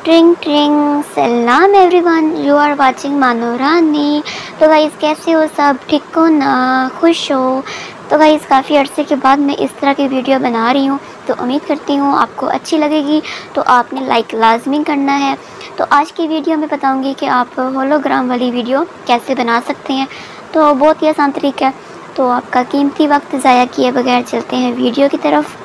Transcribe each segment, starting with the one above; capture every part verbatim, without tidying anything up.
ट्रिंग ट्रिंग सलाम everyone, you are watching Manorani. तो गाइस कैसे हो सब, ठीक हो ना, खुश हो? तो गाइस काफ़ी अरसे के बाद मैं इस तरह की वीडियो बना रही हूँ, तो उम्मीद करती हूँ आपको अच्छी लगेगी। तो आपने लाइक लाजमी करना है। तो आज की वीडियो में बताऊँगी कि आप होलोग्राम वाली वीडियो कैसे बना सकते हैं। तो बहुत ही आसान तरीका है। तो आपका कीमती वक्त ज़ाया किए बगैर चलते हैं वीडियो की तरफ।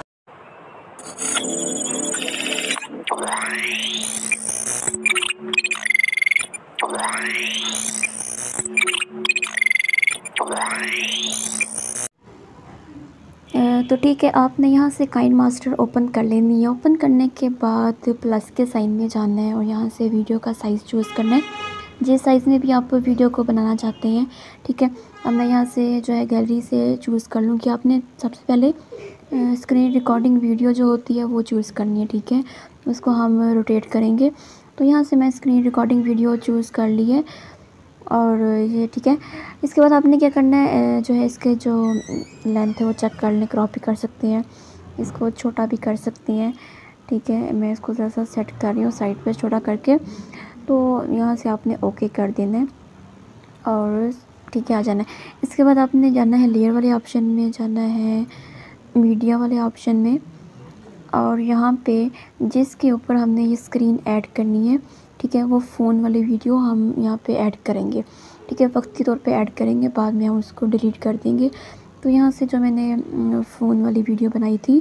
तो ठीक है, आपने यहाँ से काइन मास्टर ओपन कर लेनी है। ओपन करने के बाद प्लस के साइन में जाना है और यहाँ से वीडियो का साइज़ चूज़ करना है, जिस साइज़ में भी आप वीडियो को बनाना चाहते हैं। ठीक है, अब मैं यहाँ से जो है गैलरी से चूज़ कर लूँ कि आपने सबसे पहले स्क्रीन रिकॉर्डिंग वीडियो जो होती है वो चूज़ करनी है। ठीक है, उसको हम रोटेट करेंगे। तो यहाँ से मैं स्क्रीन रिकॉर्डिंग वीडियो चूज़ कर ली है और ये ठीक है। इसके बाद आपने क्या करना है, जो है इसके जो लेंथ है वो चेक कर लें, क्रॉप भी कर सकते हैं, इसको छोटा भी कर सकती हैं। ठीक है, मैं इसको ज़रा सा सेट कर रही हूँ साइड पे छोटा करके। तो यहाँ से आपने ओके कर देना है और ठीक है आ जाना है। इसके बाद आपने जाना है लेयर वाले ऑप्शन में, जाना है मीडिया वाले ऑप्शन में और यहाँ पे जिसके ऊपर हमने ये स्क्रीन ऐड करनी है, ठीक है, वो फ़ोन वाली वीडियो हम यहाँ पे ऐड करेंगे। ठीक है, वक्त के तौर पे ऐड करेंगे, बाद में हम उसको डिलीट कर देंगे। तो यहाँ से जो मैंने फ़ोन वाली वीडियो बनाई थी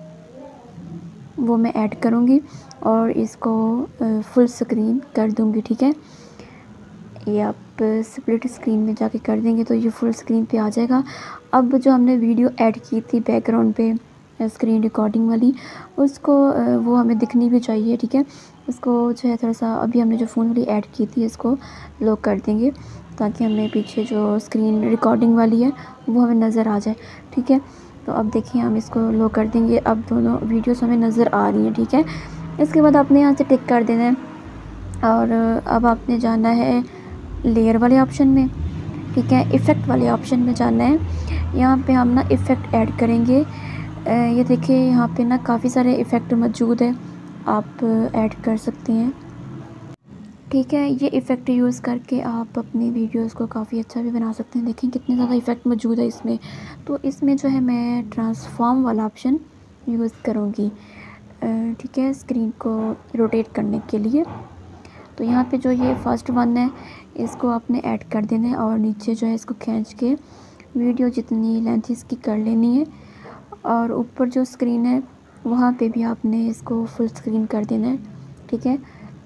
वो मैं ऐड करूँगी और इसको फुल स्क्रीन कर दूँगी। ठीक है, ये आप स्प्लिट स्क्रीन में जाके कर देंगे तो ये फुल स्क्रीन पे आ जाएगा। अब जो हमने वीडियो ऐड की थी बैकग्राउंड पे स्क्रीन रिकॉर्डिंग वाली, उसको वो हमें दिखनी भी चाहिए। ठीक है, उसको जो है थोड़ा सा अभी हमने जो फ़ोन वाली ऐड की थी इसको लो कर देंगे ताकि हमें पीछे जो स्क्रीन रिकॉर्डिंग वाली है वो हमें नज़र आ जाए। ठीक है, तो अब देखिए हम इसको लो कर देंगे, अब दोनों वीडियोस हमें नज़र आ रही हैं। ठीक है, इसके बाद आपने यहाँ से टिक कर देना है और अब आपने जाना है लेयर वाले ऑप्शन में। ठीक है, इफ़ेक्ट वाले ऑप्शन में जाना है। यहाँ पे हम ना इफ़ेक्ट ऐड करेंगे। ये देखिए यहाँ पे ना काफ़ी सारे इफ़ेक्ट मौजूद है, आप ऐड कर सकते हैं। ठीक है, ये इफ़ेक्ट यूज़ करके आप अपनी वीडियोस को काफ़ी अच्छा भी बना सकते हैं। देखें कितने ज़्यादा इफ़ेक्ट मौजूद है इसमें। तो इसमें जो है मैं ट्रांसफॉर्म वाला ऑप्शन यूज़ करूँगी। ठीक है, स्क्रीन को रोटेट करने के लिए। तो यहाँ पे जो ये फर्स्ट वन है इसको आपने ऐड कर देना है और नीचे जो है इसको खींच के वीडियो जितनी लेंथ इसकी कर लेनी है और ऊपर जो स्क्रीन है वहाँ पे भी आपने इसको फुल स्क्रीन कर देना है। ठीक है,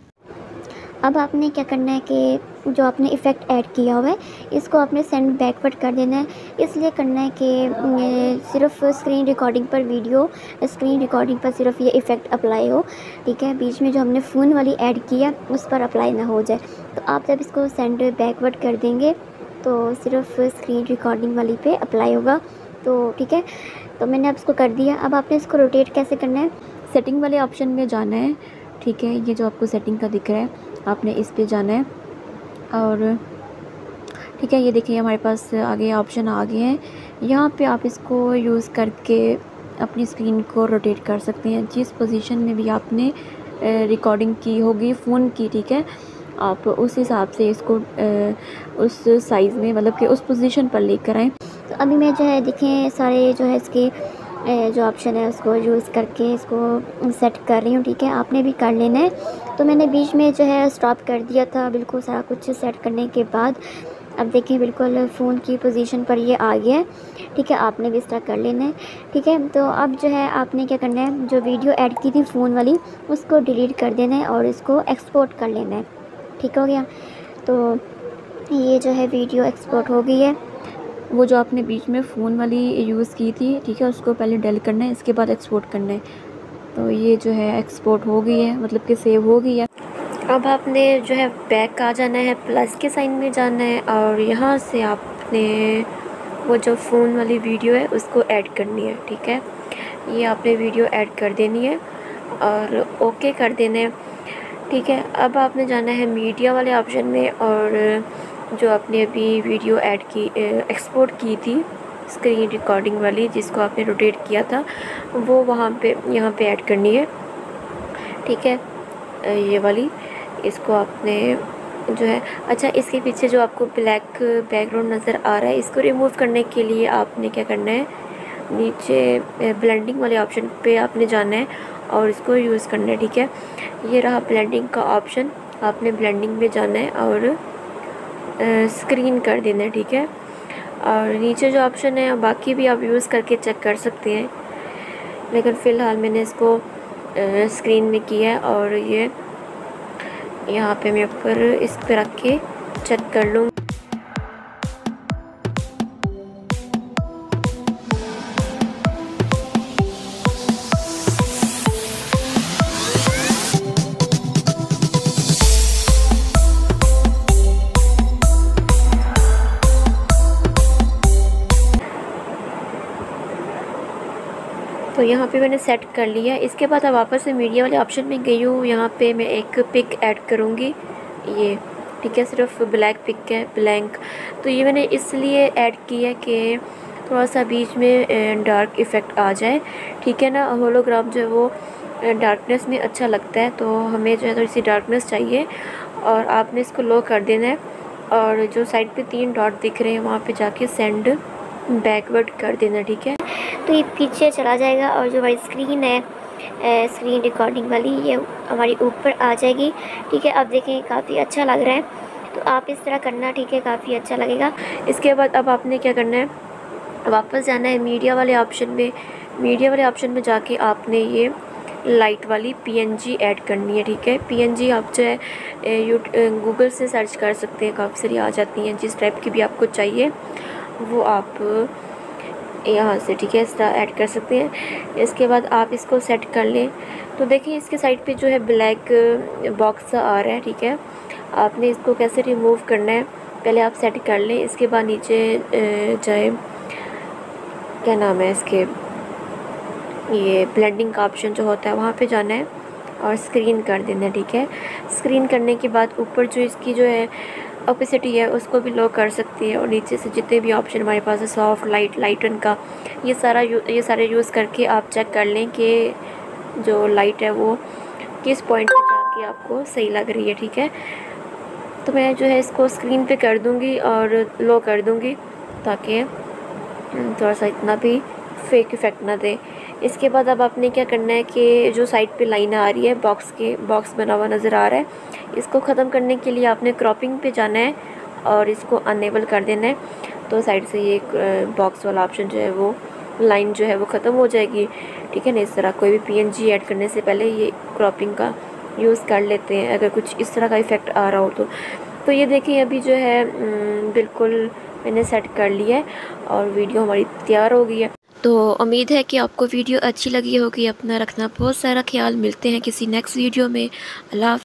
अब आपने क्या करना है कि जो आपने इफ़ेक्ट ऐड किया हुआ है इसको आपने सेंड बैकवर्ड कर देना है। इसलिए करना है कि सिर्फ स्क्रीन रिकॉर्डिंग पर वीडियो स्क्रीन रिकॉर्डिंग पर सिर्फ ये इफ़ेक्ट अप्लाई हो। ठीक है, बीच में जो हमने फ़ोन वाली ऐड किया उस पर अप्लाई ना हो जाए। तो आप जब इसको सेंड बैकवर्ड कर देंगे तो सिर्फ स्क्रीन रिकॉर्डिंग वाली पे अप्लाई होगा। तो ठीक है, तो मैंने अब इसको कर दिया। अब आपने इसको रोटेट कैसे करना है, सेटिंग वाले ऑप्शन में जाना है। ठीक है, ये जो आपको सेटिंग का दिख रहा है आपने इस पे जाना है और ठीक है, ये देखिए हमारे पास आगे ऑप्शन आ गए हैं। यहाँ पे आप इसको यूज़ करके अपनी स्क्रीन को रोटेट कर सकते हैं जिस पोजीशन में भी आपने रिकॉर्डिंग की होगी फ़ोन की। ठीक है, आप उस हिसाब से इसको उस साइज़ में मतलब कि उस पोजीशन पर लेकर आएँ। तो अभी मैं जो है देखें सारे जो है इसके जो ऑप्शन है उसको यूज़ करके इसको सेट कर रही हूँ। ठीक है, आपने भी कर लेना है। तो मैंने बीच में जो है स्टॉप कर दिया था बिल्कुल सारा कुछ सेट करने के बाद। अब देखिए बिल्कुल फ़ोन की पोजीशन पर ये आ गया है। ठीक है, आपने भी इस तरह कर लेना है। ठीक है, तो अब जो है आपने क्या करना है, जो वीडियो ऐड की थी फ़ोन वाली उसको डिलीट कर देना है और इसको एक्सपोर्ट कर लेना है। ठीक हो गया, तो ये जो है वीडियो एक्सपोर्ट हो गई है। वो जो आपने बीच में फ़ोन वाली यूज़ की थी, ठीक है, उसको पहले डिलीट करना है, इसके बाद एक्सपोर्ट करना है। तो ये जो है एक्सपोर्ट हो गई है, मतलब कि सेव हो गई है। अब आपने जो है बैक आ जाना है, प्लस के साइन में जाना है और यहाँ से आपने वो जो फ़ोन वाली वीडियो है उसको ऐड करनी है। ठीक है, ये आपने वीडियो ऐड कर देनी है और ओके कर देना है। ठीक है, अब आपने जाना है मीडिया वाले ऑप्शन में और जो आपने अभी वीडियो ऐड की एक्सपोर्ट की थी स्क्रीन रिकॉर्डिंग वाली जिसको आपने रोटेट किया था वो वहाँ पे यहाँ पे ऐड करनी है। ठीक है, ये वाली, इसको आपने जो है, अच्छा इसके पीछे जो आपको ब्लैक बैकग्राउंड नज़र आ रहा है, इसको रिमूव करने के लिए आपने क्या करना है, नीचे ब्लेंडिंग वाले ऑप्शन पे आपने जाना है और इसको यूज़ करना है। ठीक है, ये रहा ब्लेंडिंग का ऑप्शन, आपने ब्लेंडिंग में जाना है और स्क्रीन कर देना है। ठीक है, और नीचे जो ऑप्शन है बाकी भी आप यूज़ करके चेक कर सकते हैं, लेकिन फ़िलहाल मैंने इसको स्क्रीन में किया है और ये यहाँ पे मैं ऊपर इस पर रख के चेक कर लूँ। तो यहाँ पे मैंने सेट कर लिया। इसके बाद अब वापस से मीडिया वाले ऑप्शन में गई हूँ, यहाँ पे मैं एक पिक ऐड करूँगी, ये ठीक है, सिर्फ ब्लैक पिक है, ब्लैंक। तो ये मैंने इसलिए ऐड किया कि थोड़ा सा बीच में डार्क इफ़ेक्ट आ जाए, ठीक है ना। होलोग्राम जो है वो डार्कनेस में अच्छा लगता है, तो हमें जो है थोड़ी सी डार्कनेस चाहिए और आपने इसको लो कर देना है और जो साइड पे तीन डॉट दिख रहे हैं वहाँ पे जाके सेंड बैकवर्ड कर देना। ठीक है, तो ये पीछे चला जाएगा और जो हमारी स्क्रीन है, स्क्रीन रिकॉर्डिंग वाली, ये हमारी ऊपर आ जाएगी। ठीक है, अब देखें काफ़ी अच्छा लग रहा है, तो आप इस तरह करना, ठीक है, काफ़ी अच्छा लगेगा। इसके बाद अब आपने क्या करना है, वापस जाना है मीडिया वाले ऑप्शन में। मीडिया वाले ऑप्शन में जाके आपने ये लाइट वाली पीएनजी ऐड करनी है। ठीक है, पीएनजी आप जो है यू गूगल से सर्च कर सकते हैं, काफ़ी सारी आ जाती हैं, जिस टाइप की भी आपको चाहिए वो आप यहाँ से, ठीक है, इस तरह ऐड कर सकते हैं। इसके बाद आप इसको सेट कर लें, तो देखिए इसके साइड पे जो है ब्लैक बॉक्स आ रहा है। ठीक है, आपने इसको कैसे रिमूव करना है पहले आप सेट कर लें। इसके बाद नीचे जाए, क्या नाम है इसके, ये ब्लेंडिंग का ऑप्शन जो होता है वहाँ पे जाना है और स्क्रीन कर देना है। ठीक है, स्क्रीन करने के बाद ऊपर जो इसकी जो है ओपेसिटी है उसको भी लो कर सकती है और नीचे से जितने भी ऑप्शन हमारे पास है, सॉफ्ट, लाइट, लाइटन का, ये सारा ये सारे यूज़ करके आप चेक कर लें कि जो लाइट है वो किस पॉइंट पे जाके आपको सही लग रही है। ठीक है, तो मैं जो है इसको स्क्रीन पे कर दूँगी और लो कर दूँगी ताकि थोड़ा सा इतना भी फेक इफ़ेक्ट ना दे। इसके बाद अब आपने क्या करना है कि जो साइड पे लाइन आ रही है, बॉक्स के बॉक्स बना हुआ नज़र आ रहा है, इसको ख़त्म करने के लिए आपने क्रॉपिंग पे जाना है और इसको अनेबल कर देना है। तो साइड से ये बॉक्स वाला ऑप्शन जो है वो लाइन जो है वो ख़त्म हो जाएगी। ठीक है ना, इस तरह कोई भी पीएनजी ऐड करने से पहले ये क्रॉपिंग का यूज़ कर लेते हैं अगर कुछ इस तरह का इफ़ेक्ट आ रहा हो तो। तो ये देखिए अभी जो है बिल्कुल मैंने सेट कर लिया है और वीडियो हमारी तैयार हो गई है। तो उम्मीद है कि आपको वीडियो अच्छी लगी होगी। अपना रखना बहुत सारा ख्याल। मिलते हैं किसी नेक्स्ट वीडियो में। अल्लाह।